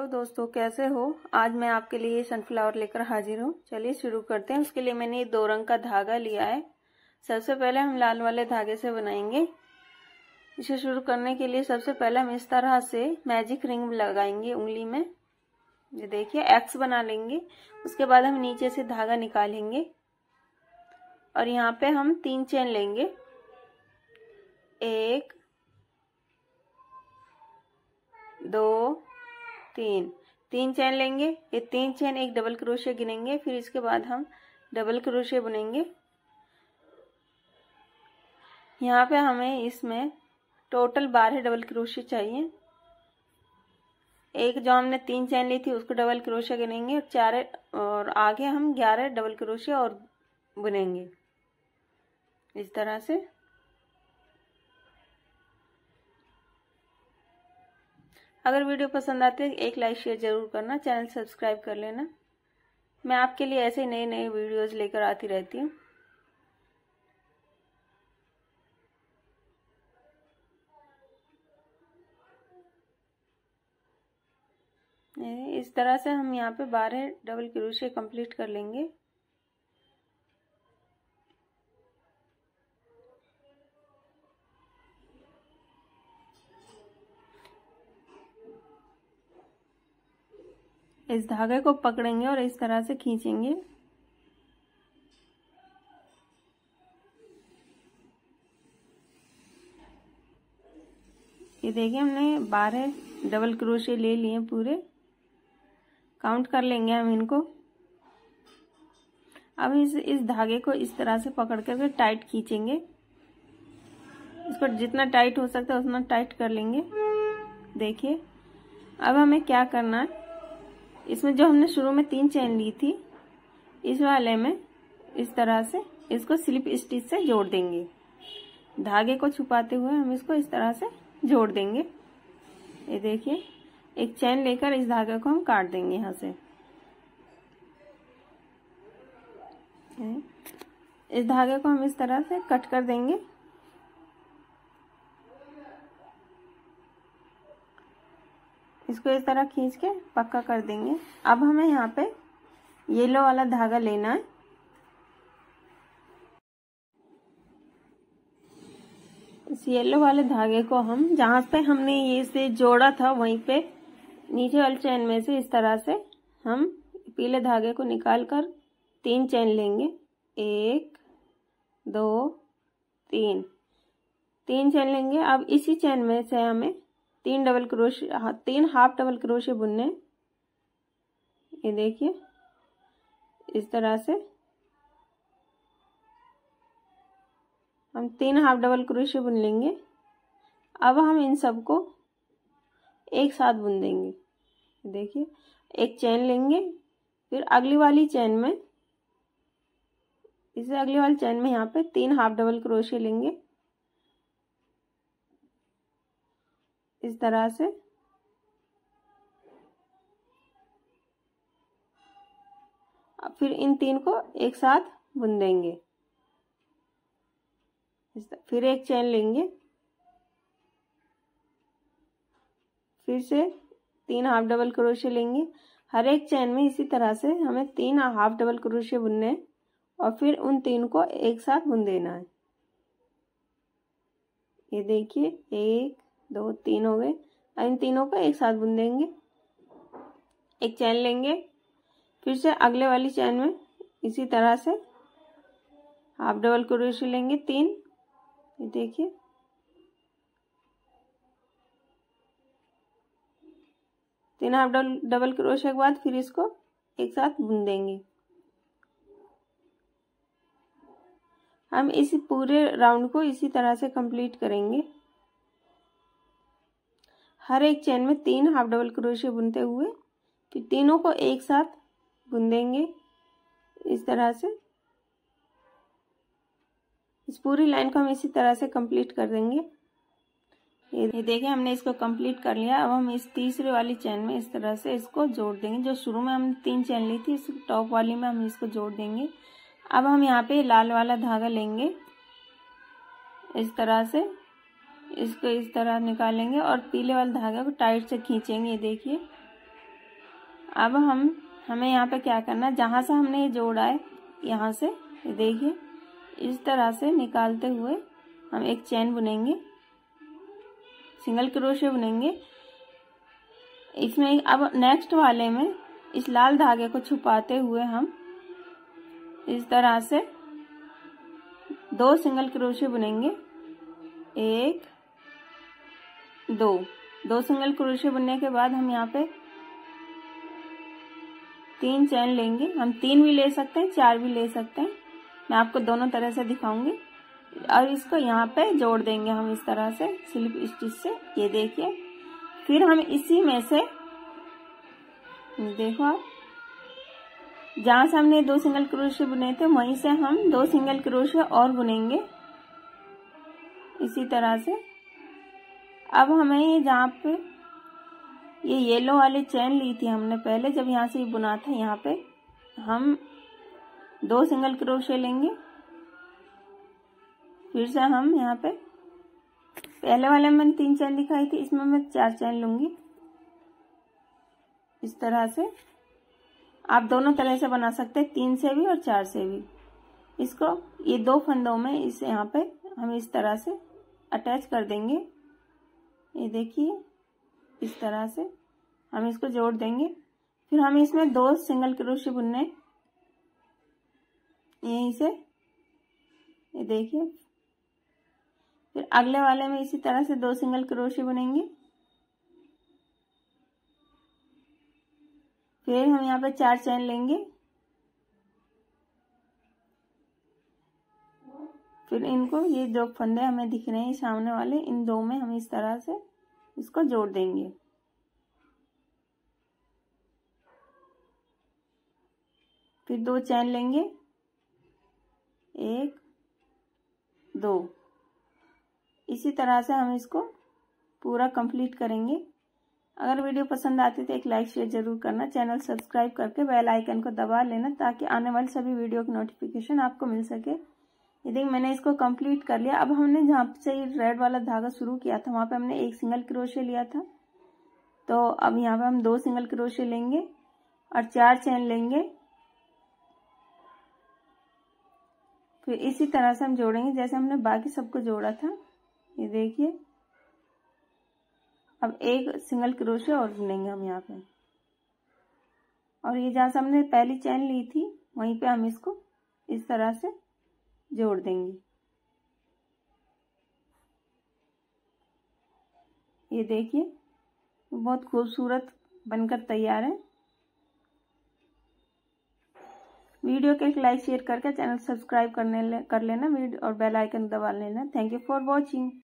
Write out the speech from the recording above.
Hello दोस्तों, कैसे हो। आज मैं आपके लिए सनफ्लावर लेकर हाजिर हूँ। चलिए शुरू करते हैं। उसके लिए मैंने ये 2 रंग का धागा लिया है। सबसे पहले हम लाल वाले धागे से बनाएंगे। इसे शुरू करने के लिए सबसे पहले हम इस तरह से मैजिक रिंग लगाएंगे उंगली में। ये देखिए एक्स बना लेंगे। उसके बाद हम नीचे से धागा निकालेंगे और यहाँ पे हम 3 चेन लेंगे। 1 2 3 चेन लेंगे। ये 3 चेन एक डबल क्रोशे गिनेंगे। फिर इसके बाद हम डबल क्रोशे बुनेंगे। यहाँ पे हमें इसमें टोटल 12 डबल क्रोशे चाहिए। एक जो हमने 3 चेन ली थी उसको डबल क्रोशे गिनेंगे और आगे हम 11 डबल क्रोशे और बुनेंगे इस तरह से। अगर वीडियो पसंद आते है एक लाइक शेयर जरूर करना, चैनल सब्सक्राइब कर लेना। मैं आपके लिए ऐसे नए नए वीडियोस लेकर आती रहती हूँ। इस तरह से हम यहाँ पे 12 डबल क्रोशे कंप्लीट कर लेंगे। इस धागे को पकड़ेंगे और इस तरह से खींचेंगे। ये देखिए हमने 12 डबल क्रोशे ले लिए पूरे। काउंट कर लेंगे हम इनको। अब इस धागे को इस तरह से पकड़ करके टाइट खींचेंगे। इसको जितना टाइट हो सकता है उतना टाइट कर लेंगे। देखिए अब हमें क्या करना है, इसमें जो हमने शुरू में 3 चेन ली थी इस वाले में इस तरह से इसको स्लिप स्टिच से जोड़ देंगे। धागे को छुपाते हुए हम इसको इस तरह से जोड़ देंगे। ये देखिए एक चेन लेकर इस धागे को हम काट देंगे यहाँ से। इस धागे को हम इस तरह से कट कर देंगे। इसको इस तरह खींच के पक्का कर देंगे। अब हमें यहाँ पे येलो वाला धागा लेना है। इस येलो वाले धागे को हम जहां पे हमने ये से जोड़ा था वहीं पे नीचे वाले चेन में से इस तरह से हम पीले धागे को निकाल कर 3 चेन लेंगे। 1 2 3 चेन लेंगे। अब इसी चेन में से हमें 3 हाफ डबल क्रोशे बुनने। ये देखिए इस तरह से हम 3 हाफ डबल क्रोशे बुन लेंगे। अब हम इन सबको एक साथ बुन देंगे। देखिए एक चेन लेंगे, फिर अगली वाली चेन में यहाँ पे 3 हाफ डबल क्रोशे लेंगे इस तरह से। फिर इन 3 को एक साथ बुन देंगे। फिर एक चेन लेंगे, फिर से 3 हाफ डबल क्रोशे लेंगे। हर एक चेन में इसी तरह से हमें 3 हाफ डबल क्रोशे बुनने हैं और फिर उन 3 को एक साथ बुन देना है। ये देखिए 1 2 3 हो गए। इन तीनों को एक साथ बुन देंगे। एक चेन लेंगे, फिर से अगले वाली चेन में इसी तरह से हाफ डबल क्रोशे लेंगे 3। ये देखिए 3 हाफ डबल क्रोशे के बाद फिर इसको एक साथ बुन देंगे। हम इसी पूरे राउंड को इसी तरह से कंप्लीट करेंगे। हर एक चेन में 3 हाफ डबल क्रोशे बुनते हुए फिर तीनों को एक साथ बुन देंगे इस तरह से। इस पूरी लाइन को हम इसी तरह से कंप्लीट कर देंगे। ये देखिए हमने इसको कंप्लीट कर लिया। अब हम इस तीसरे वाली चेन में इस तरह से इसको जोड़ देंगे। जो शुरू में हमने 3 चेन ली थी इस टॉप वाली में हम इसको जोड़ देंगे। अब हम यहाँ पे लाल वाला धागा लेंगे इस तरह से, इसको इस तरह निकालेंगे और पीले वाले धागे को टाइट से खींचेंगे। ये देखिए अब हमें यहाँ पे क्या करना है, जहाँ से हमने ये जोड़ा है यहाँ से ये देखिए इस तरह से निकालते हुए हम एक चेन बुनेंगे, सिंगल क्रोशे बुनेंगे इसमें। अब नेक्स्ट वाले में इस लाल धागे को छुपाते हुए हम इस तरह से 2 सिंगल क्रोशे बुनेंगे, 1 2 सिंगल क्रोशे बुनने के बाद हम यहाँ पे 3 चेन लेंगे। हम 3 भी ले सकते हैं, 4 भी ले सकते हैं, मैं आपको दोनों तरह से दिखाऊंगी। और इसको यहाँ पे जोड़ देंगे हम इस तरह से स्लिप स्टिच से, ये देखिए। फिर हम इसी में से देखो आप, जहां से हमने 2 सिंगल क्रोशे बुने थे वहीं से हम 2 सिंगल क्रोशे और बुनेंगे इसी तरह से। अब हमें ये जहाँ पे ये येलो वाली चेन ली थी हमने पहले जब यहाँ से ये बुना था, यहाँ पे हम 2 सिंगल क्रोशे लेंगे। फिर से हम यहाँ पे पहले वाले में 3 चेन दिखाई थी, इसमें मैं 4 चेन लूंगी इस तरह से। आप दोनों तरह से बना सकते हैं, 3 से भी और 4 से भी। इसको ये 2 फंदों में इसे यहाँ पे हम इस तरह से अटैच कर देंगे, ये देखिए इस तरह से हम इसको जोड़ देंगे। फिर हम इसमें 2 सिंगल क्रोशे बुनने यहीं से, ये देखिए। फिर अगले वाले में इसी तरह से 2 सिंगल क्रोशे बुनेंगे। फिर हम यहाँ पे 4 चेन लेंगे। फिर इनको ये 2 फंदे हमें दिख रहे हैं सामने वाले, इन 2 में हम इस तरह से इसको जोड़ देंगे। फिर 2 चेन लेंगे, 1 2, इसी तरह से हम इसको पूरा कंप्लीट करेंगे। अगर वीडियो पसंद आती है तो एक लाइक शेयर जरूर करना, चैनल सब्सक्राइब करके बेल आइकन को दबा लेना ताकि आने वाली सभी वीडियो की नोटिफिकेशन आपको मिल सके। ये देखिए मैंने इसको कंप्लीट कर लिया। अब हमने जहाँ से रेड वाला धागा शुरू किया था वहाँ पे हमने 1 सिंगल क्रोशे लिया था, तो अब यहाँ पे हम 2 सिंगल क्रोशे लेंगे और 4 चेन लेंगे। फिर इसी तरह से हम जोड़ेंगे जैसे हमने बाकी सबको जोड़ा था, ये देखिए। अब 1 सिंगल क्रोशे और बुनेंगे हम यहाँ पे, और ये जहाँ से हमने पहली चेन ली थी वहीं पे हम इसको इस तरह से जोड़ देंगे, ये देखिए बहुत खूबसूरत बनकर तैयार है। वीडियो को एक लाइक शेयर करके चैनल सब्सक्राइब कर लेना वीडियो और बेल आइकन दबा लेना। Thank you for watching.